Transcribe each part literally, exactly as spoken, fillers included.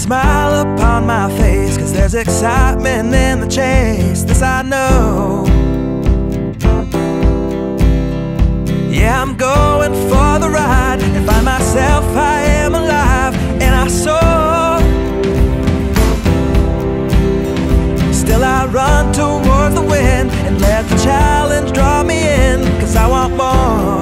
smile upon my face, 'cause there's excitement in the chase, this I know. Yeah, I'm going for the ride and find myself I am alive and I soar. Still I run towards the wind and let the challenge draw me in, 'cause I want more.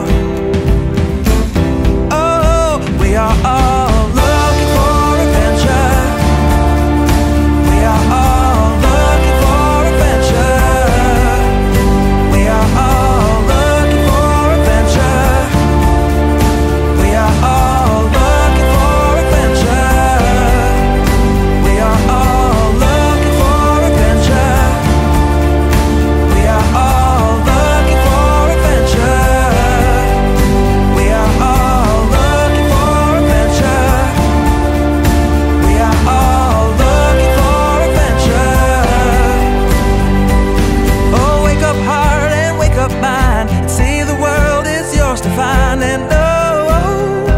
Oh, we are all looking for adventure. We are all looking for adventure. We are all looking for adventure. We are all looking for adventure. We are all looking for adventure. We are all looking for adventure. We are all looking for adventure. We are all looking for adventure. Oh, wake up heart and wake up mind and see the world is yours to find. And oh,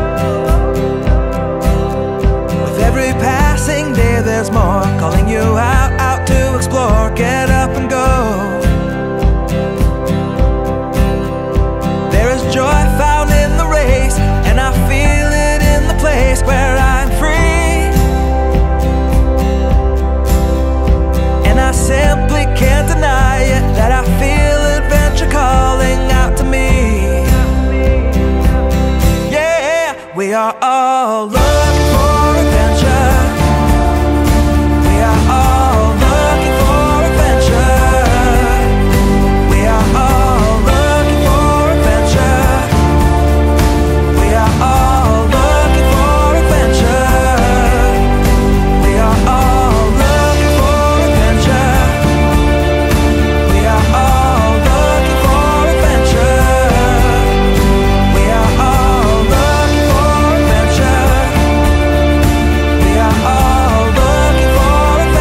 with every passing day there's more calling you out, out to explore. Get up and go. There is joy found in the race, and I feel it in the place where I'm free. And I simply can't deny it, that I feel adventure calling out to me. Yeah, we are all looking for adventure. We are all looking for adventure. We are all looking for adventure. We are all looking for adventure. We are all looking for adventure. We are all looking for adventure. We are all looking for adventure. We are all looking for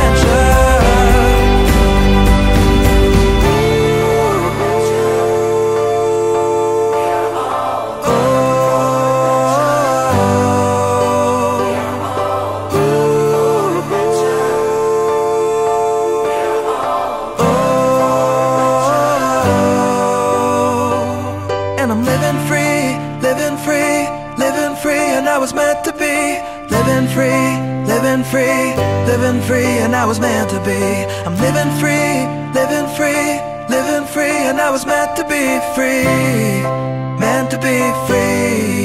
And I'm living free, living free, living free, and I was meant to be. Living free, living free, living free, and I was meant to be. I'm living free, living free, living free, and I was meant to be free, meant to be free.